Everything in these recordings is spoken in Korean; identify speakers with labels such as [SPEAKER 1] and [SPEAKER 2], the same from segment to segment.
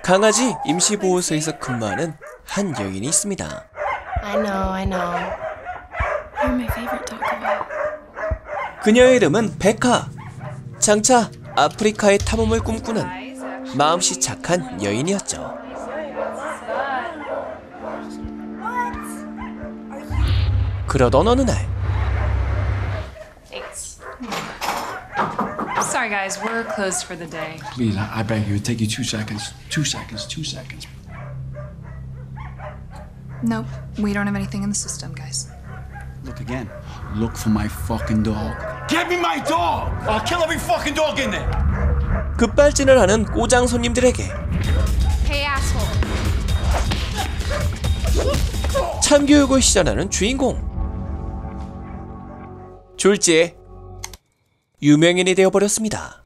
[SPEAKER 1] 강아지 임시보호소에서 근무하는 한 여인이 있습니다.
[SPEAKER 2] I know. You're my favorite dog.
[SPEAKER 1] 그녀의 이름은 베카. 장차 아프리카의 탐험을 꿈꾸는 마음씨 착한 여인이었죠. 그러던 어느 날
[SPEAKER 3] Sorry guys, we're closed for the day.
[SPEAKER 4] Please, I beg you, it'll take you 2 seconds. 2 seconds, 2 seconds.
[SPEAKER 3] Nope, we don't have anything in the system, guys.
[SPEAKER 4] Look again. Look for my fucking dog. Get me my dog! I'll kill every fucking dog in there!
[SPEAKER 1] 급발진을 하는 꼬장 손님들에게
[SPEAKER 2] Hey, asshole.
[SPEAKER 1] 참교육을 시전하는 주인공. 졸지에 유명인이 되어버렸습니다.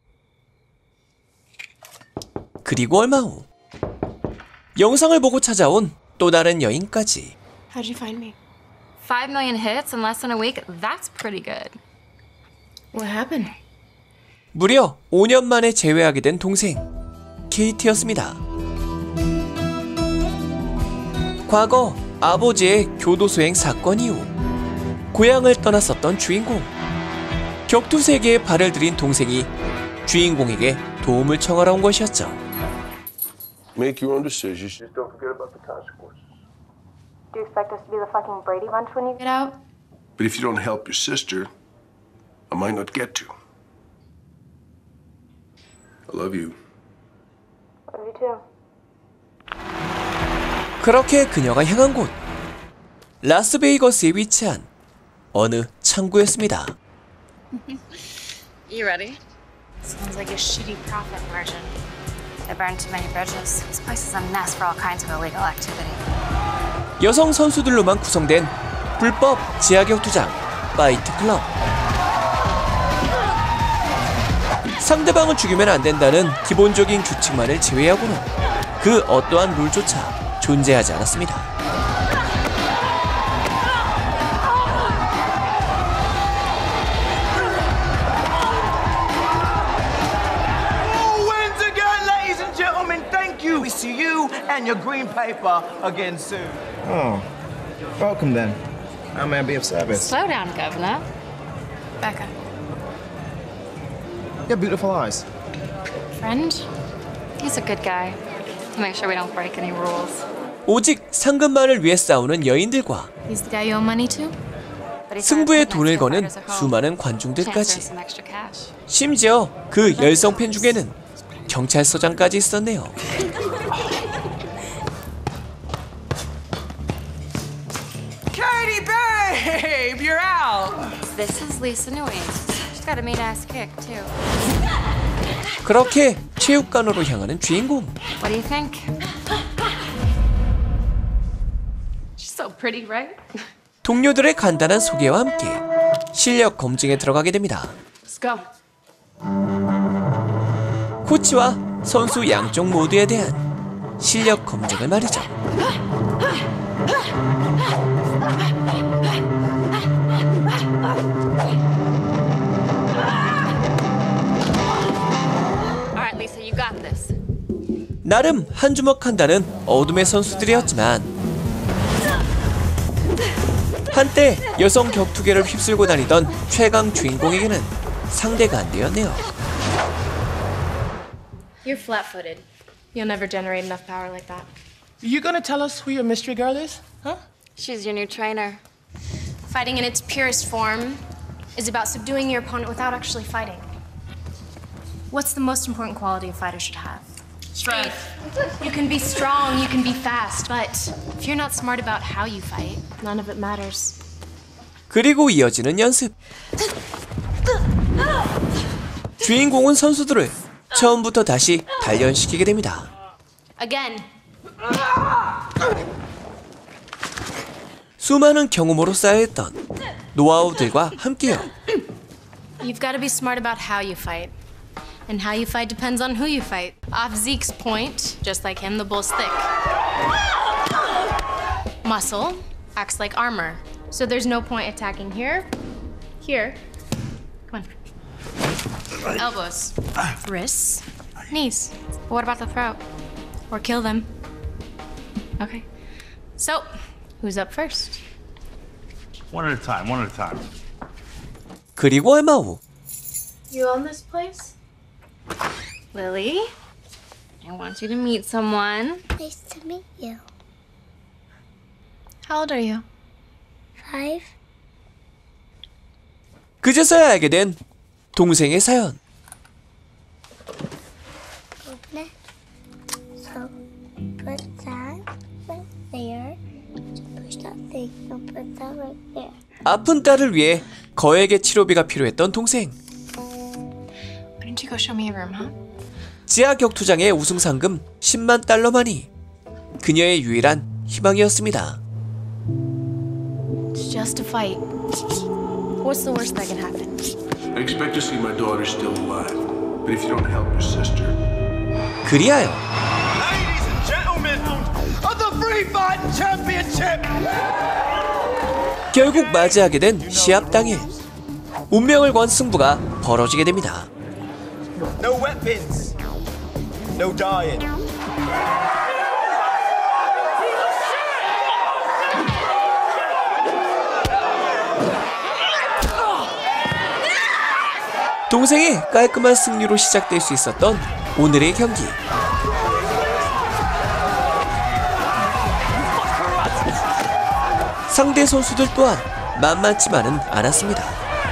[SPEAKER 1] 그리고 얼마 후 영상을 보고 찾아온 또 다른 여인까지.
[SPEAKER 2] How'd you find me?
[SPEAKER 5] 5 million hits in less than a week? That's pretty good.
[SPEAKER 2] What happened?
[SPEAKER 1] 무려 5년 만에 재회하게 된 동생 케이티였습니다. 과거 아버지의 교도소행 사건 이후 고향을 떠났었던 주인공. 격투세계에 발을 들인 동생이 주인공에게 도움을 청하러 온 것이었죠.
[SPEAKER 6] Make your own decisions. Just don't forget about the consequences.
[SPEAKER 7] Do you expect us to be the fucking Brady Bunch when you get out?
[SPEAKER 6] But if you don't help your sister, I might not get to. I love you.
[SPEAKER 7] Love you too.
[SPEAKER 1] 그렇게 그녀가 향한 곳, 라스베이거스에 위치한 어느 창구였습니다.
[SPEAKER 5] You ready?
[SPEAKER 7] Sounds like a shitty profit margin. They burned too many bridges. This place is a mess for all kinds of illegal activity.
[SPEAKER 1] 여성 선수들로만 구성된 불법 지하격투장 파이트 클럽. 상대방을 죽이면 안 된다는 기본적인 규칙만을 제외하고는 그 어떠한 룰조차 존재하지 않았습니다.
[SPEAKER 8] We see you and your green paper again soon.
[SPEAKER 9] Oh, welcome then. How may I be of service?
[SPEAKER 5] Slow down, Governor.
[SPEAKER 2] Becca.
[SPEAKER 9] You have beautiful eyes.
[SPEAKER 5] Friend? He's a good guy. Make sure we don't break any rules.
[SPEAKER 1] 오직 상금만을 위해 싸우는 여인들과
[SPEAKER 2] He's the guy you owe money to?
[SPEAKER 1] 승부에 돈을 거는 수많은 관중들까지. 심지어 그 열성 팬 중에는 경찰서장까지 있었네요.
[SPEAKER 8] Katie, babe, you're out.
[SPEAKER 5] This is Lisa Nui. She's got a mean-ass kick, too.
[SPEAKER 1] 그렇게 체육관으로 향하는 주인공.
[SPEAKER 5] What do you think?
[SPEAKER 2] She's so pretty, right?
[SPEAKER 1] 동료들의 간단한 소개와 함께 실력 검증에 들어가게 됩니다.
[SPEAKER 2] Let's go.
[SPEAKER 1] 코치와 선수 양쪽 모두에 대한 실력 검증을 말이죠.
[SPEAKER 5] Alright, Lisa, you got this.
[SPEAKER 1] 나름 한 주먹 한다는 어둠의 선수들이었지만 한때 여성 격투계를 휩쓸고 다니던 최강 주인공에게는 상대가 안 되었네요.
[SPEAKER 2] You're flat-footed. You'll never generate enough power like that.
[SPEAKER 9] You gonna tell us who your mystery girl is? Huh?
[SPEAKER 5] She's your new trainer.
[SPEAKER 2] Fighting in its purest form is about subduing your opponent without actually fighting. What's the most important quality a fighter should have?
[SPEAKER 8] Strength.
[SPEAKER 2] You can be strong, you can be fast, but if you're not smart about how you fight, none of it matters.
[SPEAKER 1] 그리고 이어지는 연습. 주인공은 선수들을 처음부터 다시 단련시키게 됩니다.
[SPEAKER 2] Again.
[SPEAKER 1] 수많은 경험으로 쌓여있던 노하우들과 함께요.
[SPEAKER 2] You've got to be smart about how you fight. And how you fight depends on who you fight. Off Zeke's point, just like him, the bull's thick. Muscle acts like armor. So there's no point attacking here, here. Come on. Elbows, wrists, knees.
[SPEAKER 5] What about the throat?
[SPEAKER 2] Or kill them.
[SPEAKER 5] Okay.
[SPEAKER 2] So, who's up first?
[SPEAKER 10] One at a time, one at a time.
[SPEAKER 1] 그리고 얼마 후
[SPEAKER 2] You own this place?
[SPEAKER 5] Lily, I want you to meet someone.
[SPEAKER 7] Nice to meet you.
[SPEAKER 2] How old are you?
[SPEAKER 7] 5.
[SPEAKER 1] 그제서야 알게 된 동생의 사연.
[SPEAKER 7] Open it. So, put that right there. So push that thing and put that right there.
[SPEAKER 1] 아픈 딸을 위해 거액의 치료비가 필요했던 동생.
[SPEAKER 2] Why don't you go show me your room, huh?
[SPEAKER 1] 지하 격투장의 우승 상금 10만 달러만이 그녀의 유일한 희망이었습니다.
[SPEAKER 2] It's just a fight. What's the worst that can happen?
[SPEAKER 6] I expect to see my daughter still alive. But if you don't help your sister...
[SPEAKER 1] 그리하여
[SPEAKER 8] Ladies and gentlemen of the Free Fighting Championship!
[SPEAKER 1] 결국 맞이하게 된 시합 당일 운명을 건 승부가 벌어지게 됩니다.
[SPEAKER 8] No weapons. No dying.
[SPEAKER 1] 동생의 깔끔한 승리로 시작될 수 있었던 오늘의 경기. 상대 선수들 또한 만만치만은 않았습니다.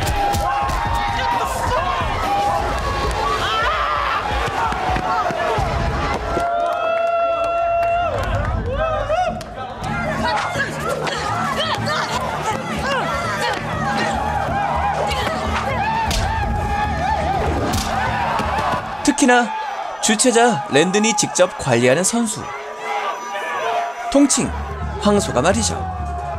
[SPEAKER 1] 특히나 주최자 랜든이 직접 관리하는 선수, 통칭 황소가 말이죠.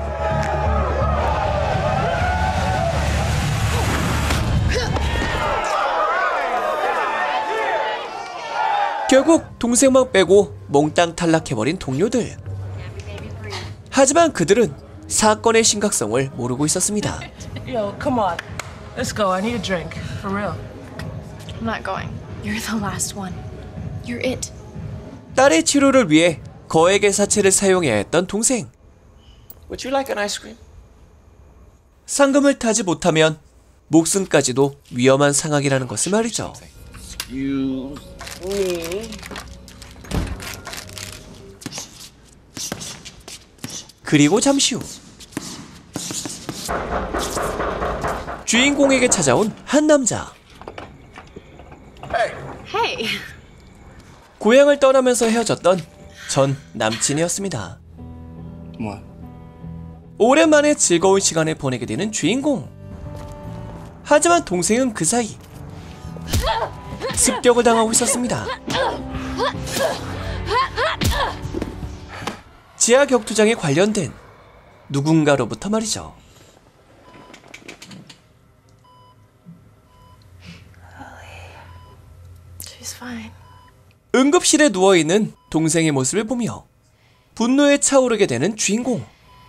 [SPEAKER 1] 결국 동생만 빼고 몽땅 탈락해버린 동료들. 하지만 그들은 사건의 심각성을 모르고 있었습니다.
[SPEAKER 8] Yo, come on. Let's go. I need a drink. For real.
[SPEAKER 2] I'm not going. You're the last one. You're it.
[SPEAKER 1] 딸의 치료를 위해 거액의 사채를 사용해야 했던 동생. Would you like an ice cream? 상금을 타지 못하면 목숨까지도 위험한 상황이라는 것을 말이죠. 그리고 잠시 후 주인공에게 찾아온 한 남자.
[SPEAKER 5] Hey.
[SPEAKER 1] 고향을 떠나면서 헤어졌던 전 남친이었습니다. 오랜만에 즐거운 시간을 보내게 되는 주인공. 하지만 동생은 그 사이 습격을 당하고 있었습니다. 지하 격투장에 관련된 누군가로부터 말이죠.
[SPEAKER 2] She's fine.
[SPEAKER 1] 응급실에 누워있는 동생의 모습을 보며 분노에 차오르게 되는 주인공.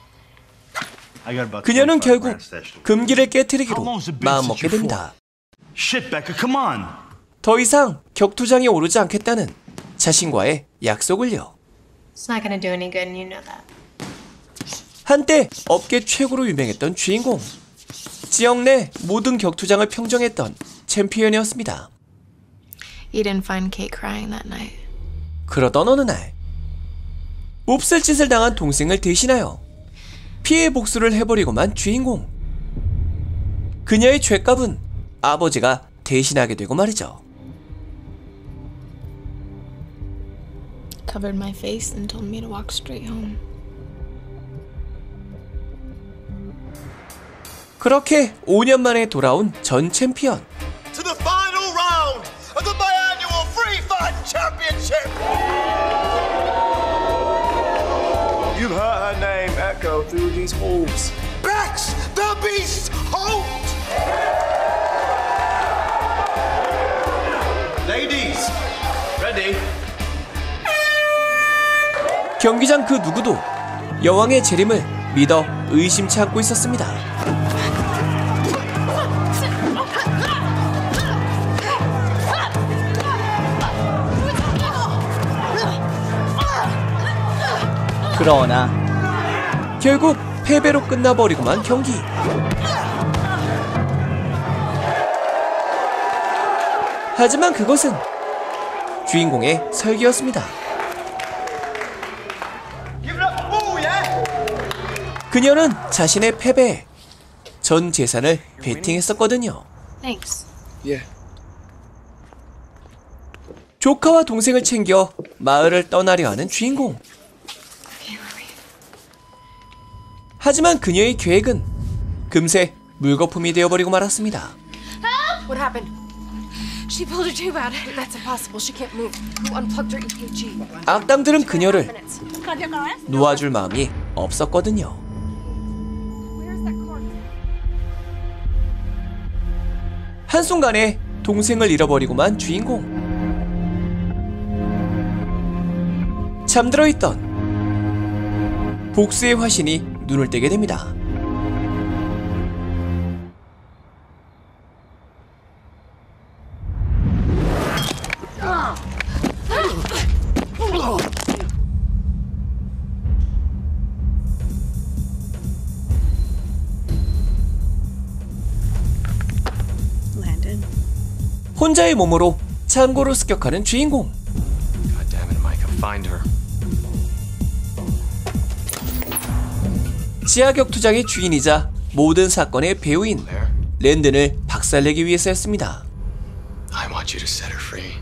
[SPEAKER 1] 그녀는 결국 금기를 깨트리기로 마음먹게 됩니다.
[SPEAKER 10] Shit, Becca, come on.
[SPEAKER 1] 더 이상 격투장에 오르지 않겠다는 자신과의 약속을요.
[SPEAKER 2] It's not gonna do any good, and you know that.
[SPEAKER 1] 한때 업계 최고로 유명했던 주인공. 지역 내 모든 격투장을 평정했던 챔피언이었습니다.
[SPEAKER 2] You didn't find Kate crying that night.
[SPEAKER 1] 그러던 어느 날 몹쓸 짓을 당한 동생을 대신하여 피해 복수를 해버리고만 주인공. 그녀의 죄값은 아버지가 대신하게 되고 말이죠.
[SPEAKER 2] Covered my face and told me to walk straight home.
[SPEAKER 1] 그렇게 5년 만에 돌아온 전 챔피언.
[SPEAKER 8] To the final round of the biannual Free Fighting Championship!
[SPEAKER 9] You've heard her name echo through these halls.
[SPEAKER 8] Bex the Beast Holt!
[SPEAKER 9] Ladies, ready?
[SPEAKER 1] 경기장 그 누구도 여왕의 재림을 믿어 의심치 않고 있었습니다.
[SPEAKER 11] 그러나
[SPEAKER 1] 결국 패배로 끝나버리고만 경기. 하지만 그것은 주인공의 설계였습니다. 그녀는 자신의 패배에 전 재산을 베팅했었거든요.
[SPEAKER 2] Thanks.
[SPEAKER 1] 조카와 동생을 챙겨 마을을 떠나려 하는 주인공. 하지만 그녀의 계획은 금세 물거품이 되어버리고 말았습니다.
[SPEAKER 12] What happened? She pulled her tube out. That's impossible. She can't move. Who unplugged her EKG?
[SPEAKER 1] 악당들은 그녀를 놓아줄 마음이 없었거든요. 한순간에 동생을 잃어버리고만 주인공. 잠들어 있던 복수의 화신이 눈을 떼게 됩니다. 혼자의 몸으로 창고로 습격하는 주인공. 지하격투장의 주인이자 모든 사건의 배우인 랜든을 박살내기 위해서였습니다.
[SPEAKER 13] I want you to set her free.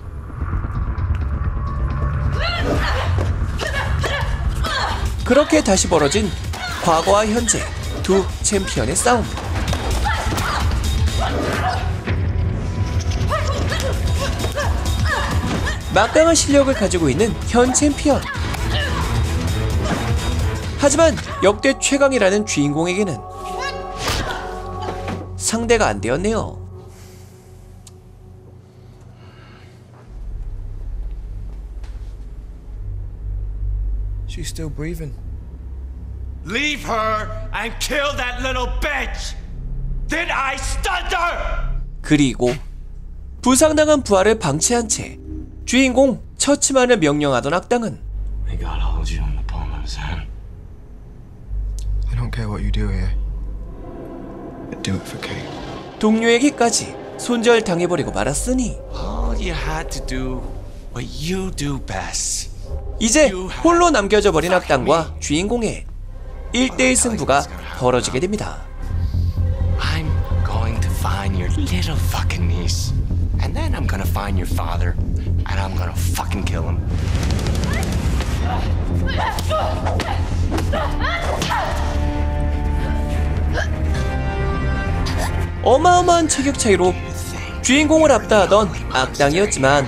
[SPEAKER 1] 그렇게 다시 벌어진 과거와 현재 두 챔피언의 싸움. 막강한 실력을 가지고 있는 현 챔피언. 하지만 역대 최강이라는 주인공에게는 상대가 안 되었네요.
[SPEAKER 9] She's still breathing.
[SPEAKER 8] Leave her and kill that little bitch. Then I stunned her.
[SPEAKER 1] 그리고 부상당한 부하를 방치한 채 주인공 처치만을 명령하던 악당은
[SPEAKER 13] We gotta hold you in the palm of his hand.
[SPEAKER 9] I don't care what you do here. But do it for Kate.
[SPEAKER 1] 동료에게까지 손절당해버리고 말았으니
[SPEAKER 13] All you had to do what you do best.
[SPEAKER 1] 이제 홀로 남겨져 버린 악당과 주인공의 1대1 승부가 벌어지게 됩니다.
[SPEAKER 13] I'm going to find your little fucking niece. And then I'm gonna find your father. And I'm gonna fucking kill him.
[SPEAKER 1] 어마어마한 체격 차이로 주인공을 압도하던 악당이었지만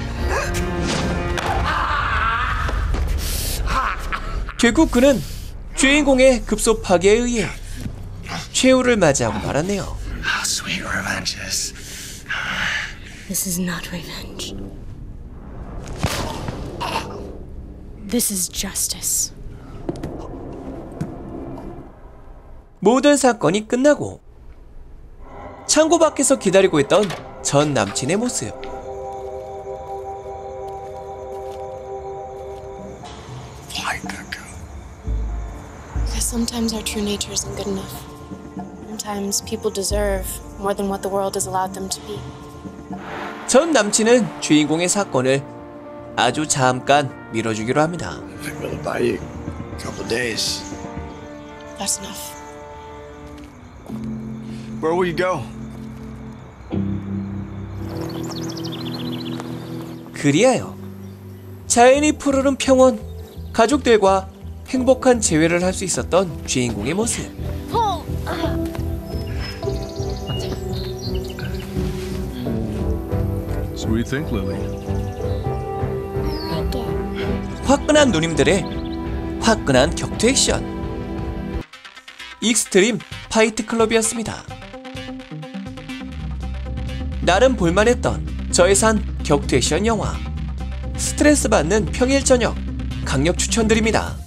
[SPEAKER 1] 결국 그는 주인공의 급소 파괴에 의해 최후를 맞이하고 말았네요.
[SPEAKER 13] How sweet revenge is.
[SPEAKER 12] This is not revenge. This is justice.
[SPEAKER 1] 모든 사건이 끝나고 창고 밖에서 기다리고 있던 전 남친의 모습.
[SPEAKER 2] Because sometimes our true nature isn't good enough. Sometimes people deserve more than what the world has allowed them to be.
[SPEAKER 1] 전 남친은 주인공의 사건을 아주 잠깐 미뤄주기로 합니다.
[SPEAKER 13] I'm gonna buy you a couple days.
[SPEAKER 2] That's enough.
[SPEAKER 9] Where will you go?
[SPEAKER 1] 그리하여 자연이 푸르른 평원, 가족들과 행복한 재회를 할 수 있었던 주인공의 모습.
[SPEAKER 6] So what do you think, Lily?
[SPEAKER 1] 화끈한 누님들의 화끈한 격투 액션. 익스트림 파이트 클럽이었습니다. 나름 볼만했던 저예산 격투 액션 영화. 스트레스 받는 평일 저녁 강력 추천드립니다.